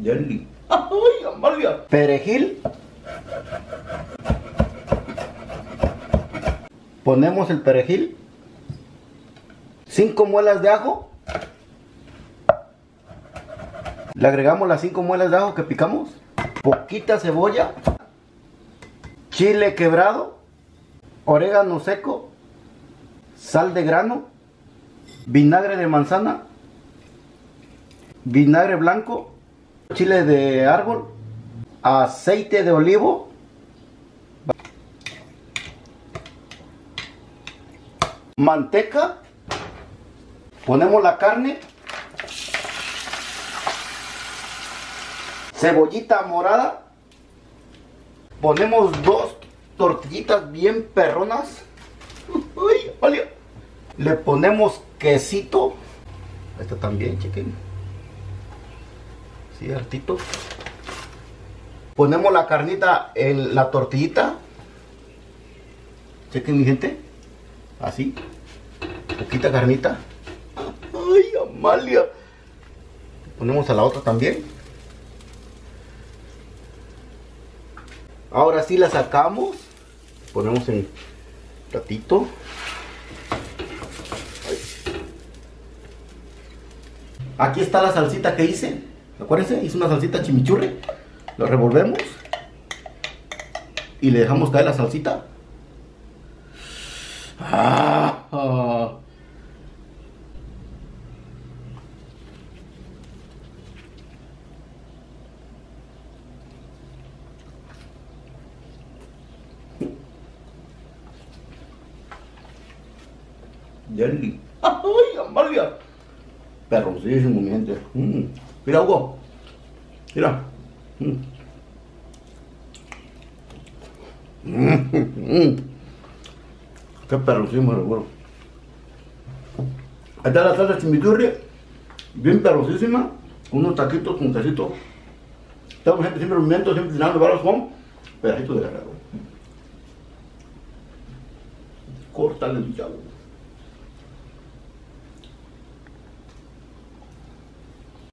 Jelly. ¡Ay, Amalia! Perejil. Ponemos el perejil. 5 muelas de ajo. Le agregamos las 5 muelas de ajo que picamos. Poquita cebolla. Chile quebrado. Orégano seco. Sal de grano. Vinagre de manzana. Vinagre blanco. Chile de árbol. Aceite de olivo. Manteca. Ponemos la carne. Cebollita morada. Ponemos 2 tortillitas bien perronas. Uy, vale. Le ponemos quesito. Esta también, chequen. Sí, hartito. Ponemos la carnita en la tortillita. Chequen, mi gente. Así. Poquita carnita. Ay, Amalia. Ponemos a la otra también. Ahora sí la sacamos. Ponemos en platito. Aquí está la salsita que hice. Acuérdense, hice una salsita chimichurri. Lo revolvemos. Y le dejamos caer la salsita. Jelly. ¡Ay, Amalia! Perrosísimo, mi gente. Mira, Hugo. Mira. Qué perrosísimo, seguro. Ahí está la salsa chimichurri. Bien perrosísima. Unos taquitos con quesito. Estamos gente siempre movimiento, siempre tirando balas con pedacitos de guerrero. Córtale el chavo.